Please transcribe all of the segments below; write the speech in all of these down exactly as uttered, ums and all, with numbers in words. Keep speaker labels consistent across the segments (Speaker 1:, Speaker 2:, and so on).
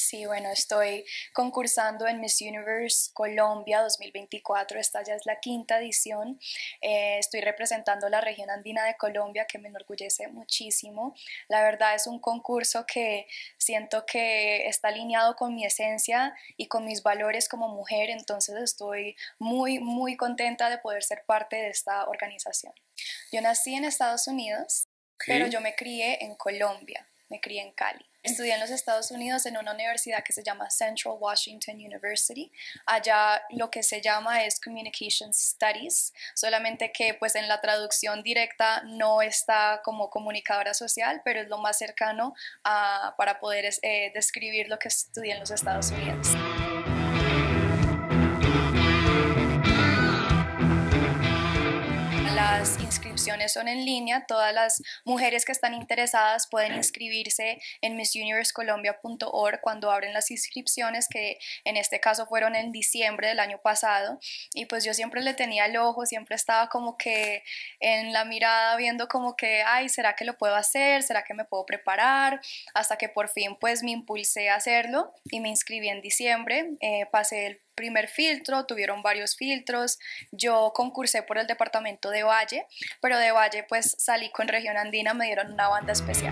Speaker 1: Sí, bueno, estoy concursando en Miss Universe Colombia dos mil veinticuatro, esta ya es la quinta edición. Eh, estoy representando la región andina de Colombia, que me enorgullece muchísimo. La verdad es un concurso que siento que está alineado con mi esencia y con mis valores como mujer, entonces estoy muy, muy contenta de poder ser parte de esta organización. Yo nací en Estados Unidos, pero
Speaker 2: Okay.
Speaker 1: yo me crié en Colombia, me crié en Cali. Estudié en los Estados Unidos en una universidad que se llama Central Washington University. Allá lo que se llama es Communication Studies, solamente que pues en la traducción directa no está como comunicadora social, pero es lo más cercano a, para poder eh, describir lo que estudié en los Estados Unidos. Las inscripciones son en línea, todas las mujeres que están interesadas pueden inscribirse en miss universe colombia punto org cuando abren las inscripciones, que en este caso fueron en diciembre del año pasado, y pues yo siempre le tenía el ojo, siempre estaba como que en la mirada viendo como que, ay, ¿será que lo puedo hacer? ¿Será que me puedo preparar? Hasta que por fin pues me impulsé a hacerlo y me inscribí en diciembre, eh, pasé el primer filtro, tuvieron varios filtros. Yo concursé por el departamento de Valle, pero de Valle pues salí con región andina, me dieron una banda especial.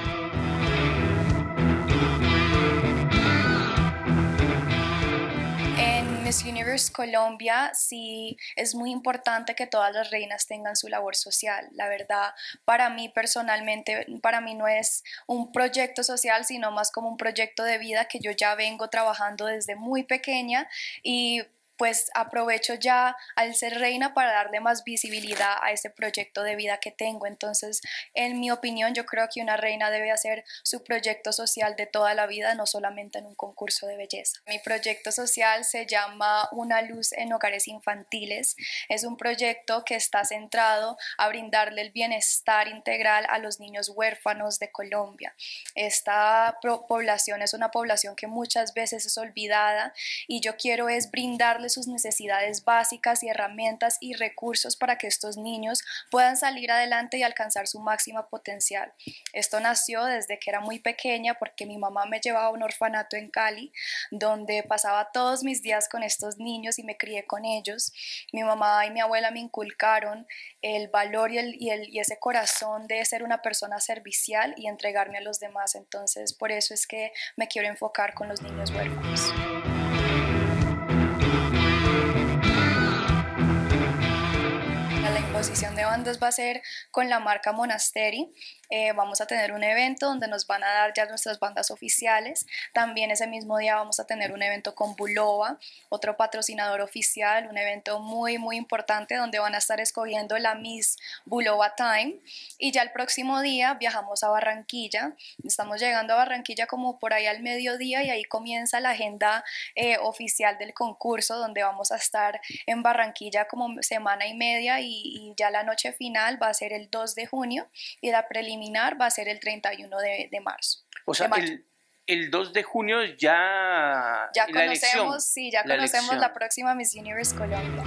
Speaker 1: En Miss Universe Colombia sí es muy importante que todas las reinas tengan su labor social. La verdad, para mí personalmente, para mí no es un proyecto social, sino más como un proyecto de vida que yo ya vengo trabajando desde muy pequeña, y pues aprovecho ya al ser reina para darle más visibilidad a ese proyecto de vida que tengo. Entonces, en mi opinión, yo creo que una reina debe hacer su proyecto social de toda la vida, no solamente en un concurso de belleza. Mi proyecto social se llama Una Luz en Hogares Infantiles. Es un proyecto que está centrado a brindarle el bienestar integral a los niños huérfanos de Colombia. Esta población es una población que muchas veces es olvidada, y yo quiero es brindarle sus necesidades básicas y herramientas y recursos para que estos niños puedan salir adelante y alcanzar su máxima potencial. Esto nació desde que era muy pequeña, porque mi mamá me llevaba a un orfanato en Cali, donde pasaba todos mis días con estos niños y me crié con ellos. Mi mamá y mi abuela me inculcaron el valor y, el, y, el, y ese corazón de ser una persona servicial y entregarme a los demás. Entonces, por eso es que me quiero enfocar con los niños huérfanos. La imposición de bandas va a ser con la marca Monasteri. Eh, vamos a tener un evento donde nos van a dar ya nuestras bandas oficiales. También ese mismo día vamos a tener un evento con Bulova, otro patrocinador oficial, un evento muy muy importante donde van a estar escogiendo la Miss Bulova Time. Y ya el próximo día viajamos a Barranquilla. Estamos llegando a Barranquilla como por ahí al mediodía, y ahí comienza la agenda eh, oficial del concurso, donde vamos a estar en Barranquilla como semana y media, y, y ya la noche final va a ser el dos de junio y la preliminar va a ser el treinta y uno de, de marzo.
Speaker 2: O sea, el, el dos de junio ya,
Speaker 1: ya
Speaker 2: la
Speaker 1: conocemos,
Speaker 2: elección.
Speaker 1: Sí, ya
Speaker 2: la
Speaker 1: conocemos
Speaker 2: elección.
Speaker 1: la próxima Miss Universe Colombia.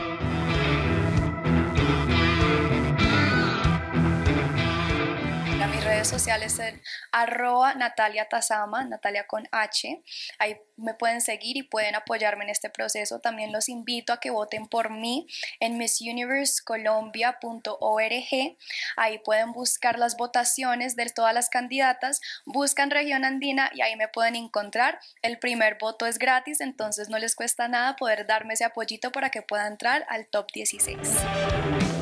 Speaker 1: Mis redes sociales son arroba Natalia Tazama, Natalia con H. Ahí me pueden seguir y pueden apoyarme en este proceso. También los invito a que voten por mí en miss universe colombia punto org. Ahí pueden buscar las votaciones de todas las candidatas, buscan región andina y ahí me pueden encontrar. El primer voto es gratis, entonces no les cuesta nada poder darme ese apoyito para que pueda entrar al top dieciséis.